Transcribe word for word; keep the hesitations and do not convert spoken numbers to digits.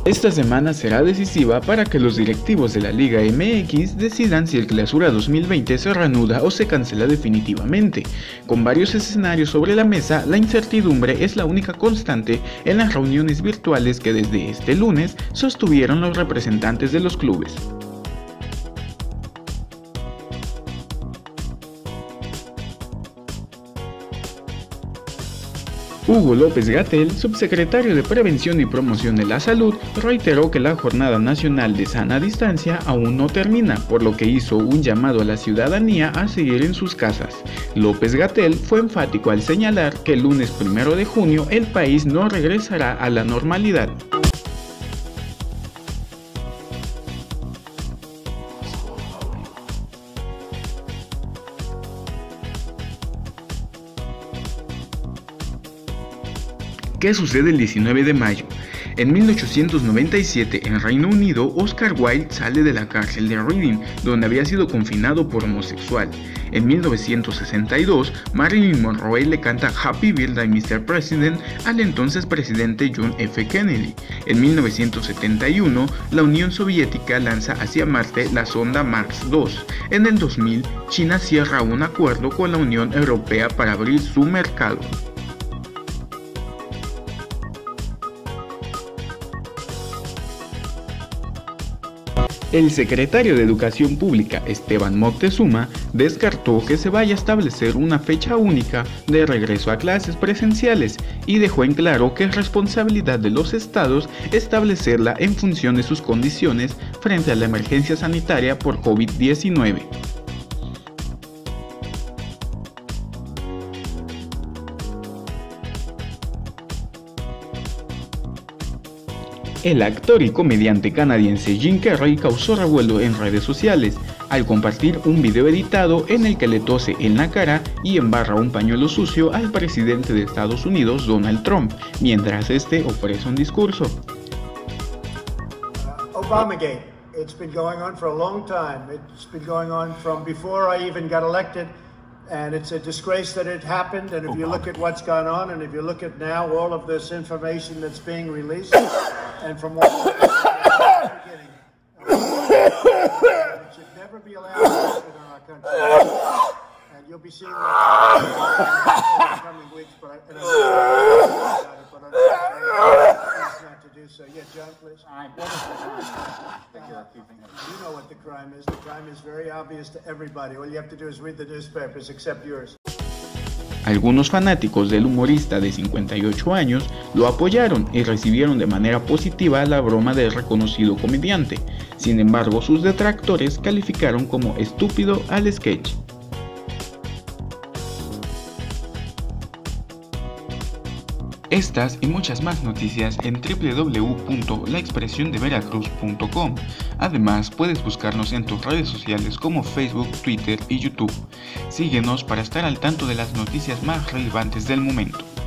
Esta semana será decisiva para que los directivos de la Liga M X decidan si el Clausura dos mil veinte se reanuda o se cancela definitivamente. Con varios escenarios sobre la mesa, la incertidumbre es la única constante en las reuniones virtuales que desde este lunes sostuvieron los representantes de los clubes. Hugo López-Gatell, subsecretario de Prevención y Promoción de la Salud, reiteró que la Jornada Nacional de Sana Distancia aún no termina, por lo que hizo un llamado a la ciudadanía a seguir en sus casas. López-Gatell fue enfático al señalar que el lunes primero de junio el país no regresará a la normalidad. ¿Qué sucede el diecinueve de mayo? En mil ochocientos noventa y siete, en Reino Unido, Oscar Wilde sale de la cárcel de Reading, donde había sido confinado por homosexual. En mil novecientos sesenta y dos, Marilyn Monroe le canta Happy Birthday mister President al entonces presidente John F. Kennedy. En mil novecientos setenta y uno, la Unión Soviética lanza hacia Marte la sonda Mars dos. En el dos mil, China cierra un acuerdo con la Unión Europea para abrir su mercado. El secretario de Educación Pública, Esteban Moctezuma, descartó que se vaya a establecer una fecha única de regreso a clases presenciales y dejó en claro que es responsabilidad de los estados establecerla en función de sus condiciones frente a la emergencia sanitaria por COVID diecinueve. El actor y comediante canadiense Jim Carrey causó revuelo en redes sociales al compartir un video editado en el que le tose en la cara y embarra un pañuelo sucio al presidente de Estados Unidos, Donald Trump, mientras este ofrece un discurso. Uh, Obamagate. It's been going on for a long time. It's been going on from before I even got elected. And it's a disgrace that it happened, and if you look at what's gone on, and if you look at now all of this information that's being released, and from what we're getting, it should never be allowed to happen in our country. And you'll be seeing that in the coming weeks, but I, and I'm not about it, but I'm not to do so. Yeah, John, please. You know what the crime is. The crime is very obvious to everybody. All you have to do is read the newspapers, except yours. Algunos fanáticos del humorista de cincuenta y ocho años lo apoyaron y recibieron de manera positiva la broma del reconocido comediante. Sin embargo, sus detractores calificaron como estúpido al sketch. Estas y muchas más noticias en doble u doble u doble u punto la expresión de veracruz punto com. Además, puedes buscarnos en tus redes sociales como Facebook, Twitter y YouTube. Síguenos para estar al tanto de las noticias más relevantes del momento.